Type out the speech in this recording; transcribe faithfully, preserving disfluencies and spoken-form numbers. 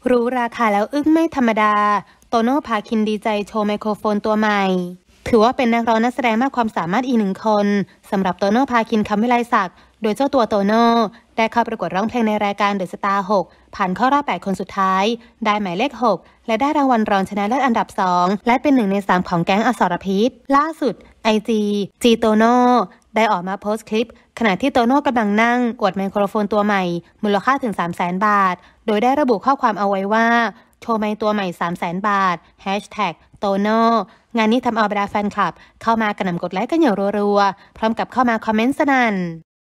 รู้ราคาแล้วอึ้งไม่ธรรมดาโตโน่พาคินดีใจโชว์ไมโครโฟนตัวใหม่ถือว่าเป็นนักร้องนักแสดงมากความสามารถอีกหนึ่งคนสำหรับโตโน่พาคินคำวิไลศักดิ์โดยเจ้าตัวโตโน่ได้เข้าประกวดร้องเพลงในรายการเดอะสตาร์หกผ่านเข้ารอบแปดคนสุดท้ายได้หมายเลขหกและได้รางวัลรองชนะเลิศอันดับสองและเป็นหนึ่งในสามของแก๊งอสรพิษล่าสุด ไอ จี จีโตโน่ได้ออกมาโพสต์คลิปขณะที่โตโน่กำลังนั่งอวดไมโครโฟนตัวใหม่มูลค่าถึง สามแสน บาทโดยได้ระบุข้อความเอาไว้ว่าโชว์ไมค์ตัวใหม่ สามแสน บาท แฮชแท็ก โตโน่งานนี้ทำเอาบรรดาแฟนคลับเข้ามากระหน่ำกดไลค์กันอย่างรัวๆพร้อมกับเข้ามาคอมเมนต์สนั่น